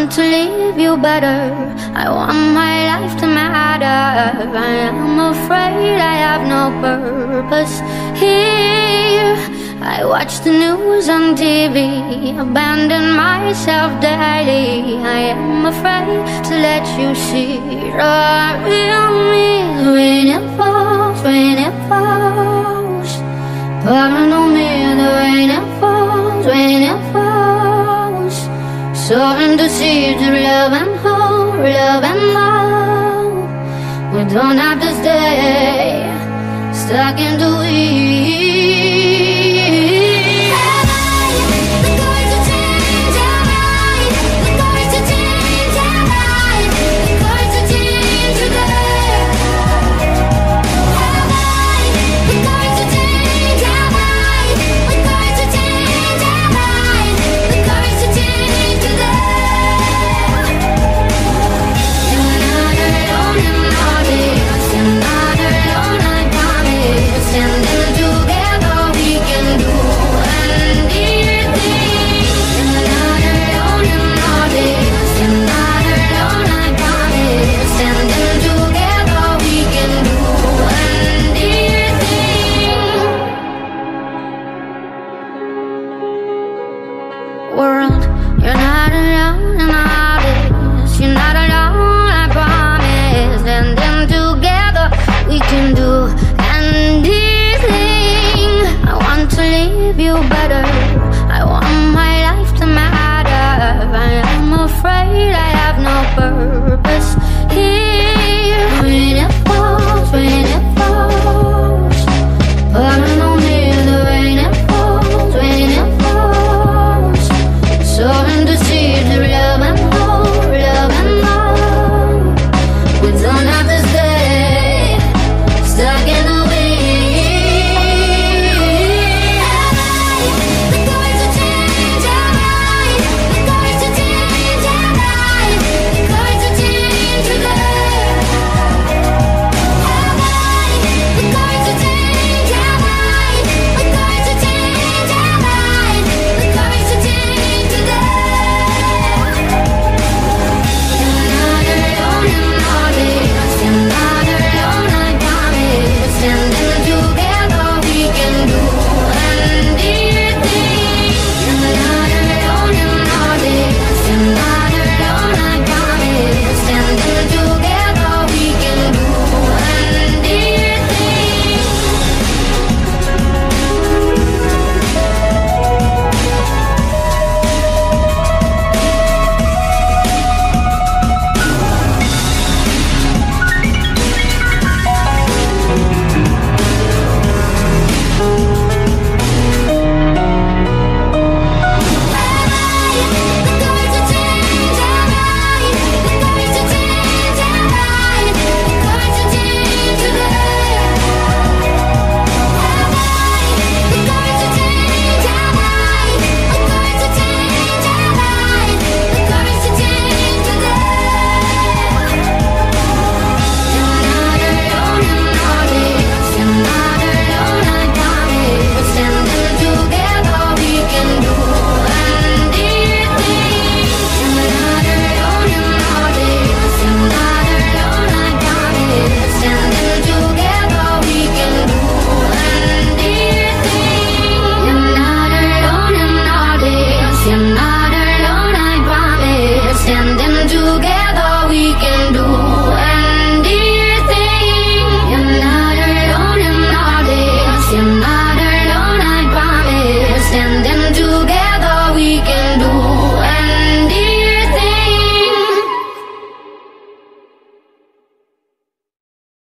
want to leave you better. I want my life to matter. I am afraid I have no purpose here. I watch the news on TV, abandon myself daily. I am afraid to let you see the real me. When it falls, when it falls, pouring on me. The rain it falls, when it falls, soaring to seeds of love and hope, love and hope. We don't have to stay stuck in the weeds.